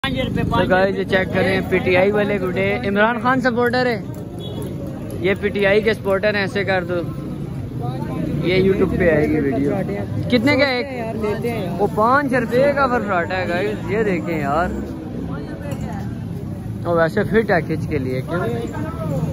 तो गाइस ये चेक करें पीटीआई वाले गुडे इमरान खान सपोर्टर है, ये पीटीआई के सपोर्टर हैं, ऐसे कर दो, ये यूट्यूब पे आएगी वीडियो। कितने का एक? वो 5 रुपये का फरफराटा है गाइस, ये देखें यार। और वैसे फिट है खिंच के लिए, क्यों